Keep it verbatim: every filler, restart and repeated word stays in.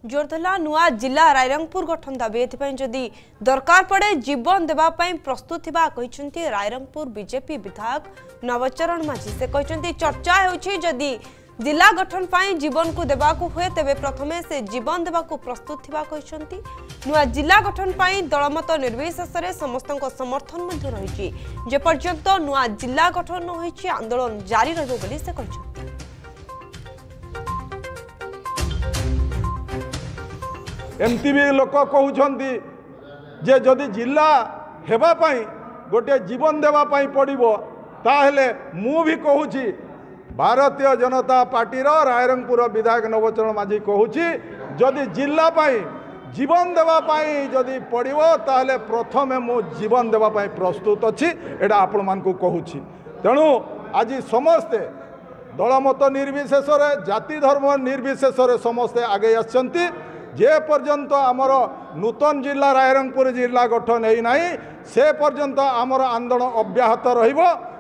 जोरधला नुआ जिला रायरंगपुर गठन दाबी एथिपाई जदि दरकार पड़े जीवन देवाई प्रस्तुत थिबा कहिसंती रायरंगपुर बीजेपी विधायक नवचरण माझी। से कहिसंती चर्चा होछि जदि जिला गठन पाई जीवन को देबाकू हुए तेबे प्रथमे से जीवन देबाकू प्रस्तुत थिबा कहिसंती। नुआ जिला गठन पाई दलमत निर्विशेष रे समस्तक समर्थन मध्ये रहिछि। जे पर्यंत नुआ जिला गठन होइछि आंदोलन जारी रहबो बोली से कहिसंती। एमती भी लोक कहते जे जदि जिला हेबापाई गोटे जीवन देवाई पड़ो ताहले मु भी कहूँ भारतीय जनता पार्टी रायरंगपुर विधायक नवचरण माझी कहूँ जदि जिला पाई जीवन देवाई जदि पड़ो ताहले प्रथमे मु जीवन देवाई प्रस्तुत अच्छी एटा आपण मान कहूँ। तेणु आज समस्ते दलमत निर्विशेष जाति धर्म निर्विशेष समस्ते आगे आछंती। जे पर्यंत आमर नूतन जिला रायरंगपुर जिला गठन होई नाही से पर्यंत आमर आंदोलन अब्याहत रहिबो।